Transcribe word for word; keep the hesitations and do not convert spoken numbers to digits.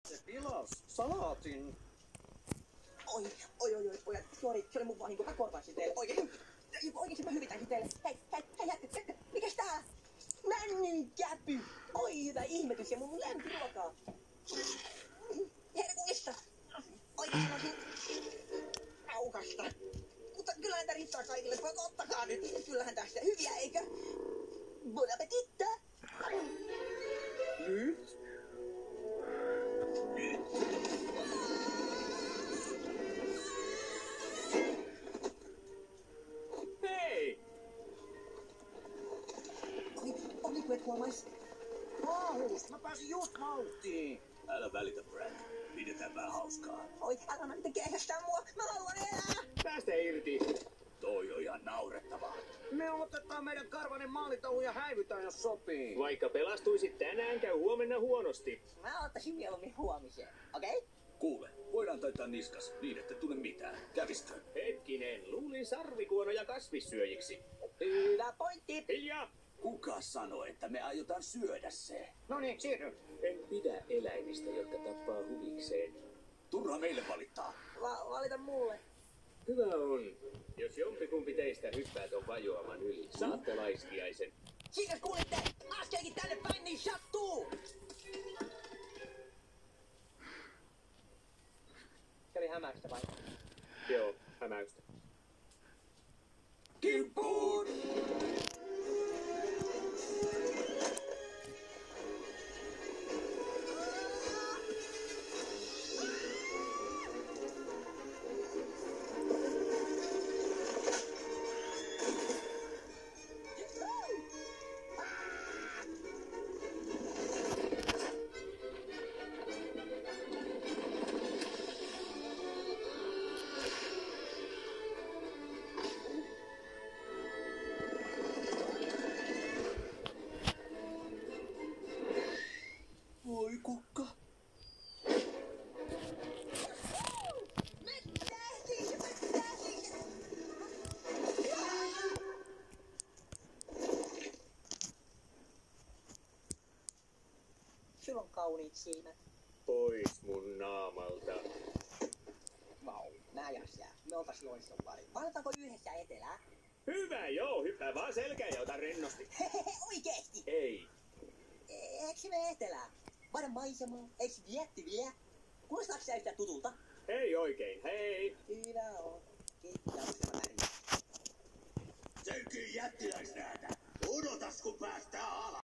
Se pilas salaatin. Oi, oi, oi, oi, pojat, sori, se oli mun vahinko, mä korvaisin teille, oikein, oikeesti mä hyvitäisin teille, hei, hei, hei, hei, mikäs tää? Nännin käpy, oi hyvä ihmetys ja mun lempiruokaa. Herkullista, oikein sanoisin, aukasta, mutta kyllähän tää riittää kaikille, poika, ottakaa nyt, kyllähän tästä hyviä, eikö? Bon appetittä! Nyt? Hei! Oi, oliko et huomais? Paus, mä pääsin just vauhtiin. Älä välitä, Brad. Pidetään vähän hauskaa. Oi, älä nyt kehästää mua, mä haluan elää! Päästä irti. Toi on ihan naurettavaa. Me otetaan meidän karvanen maalitaulu ja häivytään, jos sopii. Vaikka pelastuisit tänään, käy huomenna huonosti. Mä ottaisin mieluummin huomiseen, okei? Okay? Kuule, voidaan taitaa niskas, niin ette tunne mitään. Käviskö? Hetkinen, luulin sarvikuonoja kasvissyöjiksi. Hyvä pointti! Hiljaa! Kuka sanoi, että me aiotaan syödä se? No niin, siirry. En pidä eläimistä, jotka tappaa huvikseen. Turha meille valittaa. Va- valita mulle. Hyvä on. Jos jompikumpi teistä hyppää ton vajoaman yli, saatte laiskiaisen. Siinä kuulitte! Askelkin tänne päin, niin sattuu! Se oli hämäystä vai? Joo, hämäystä. Kimppuun! Voi kukka. Me tehtiin! Me tehtiin! Sulla on kauniit silmät. Pois mun naamalta. Vau, mä jäs jää. Me oltais loiston pari. Valitaanko yhdessä etelää? Hyvä, joo, hyppää vaan selkään ja ota rennosti. Hehehe, oikeesti! Ei. Eikö me etelää? Vaihda maisemaa, eiks vietti vie? Kuulostaaks sä yhtään tutulta? Ei oikein, hei. Hyvä on. Kiitos, mä pärjään. Sekin jättiläisnäätä. Odotas kun päästään alas.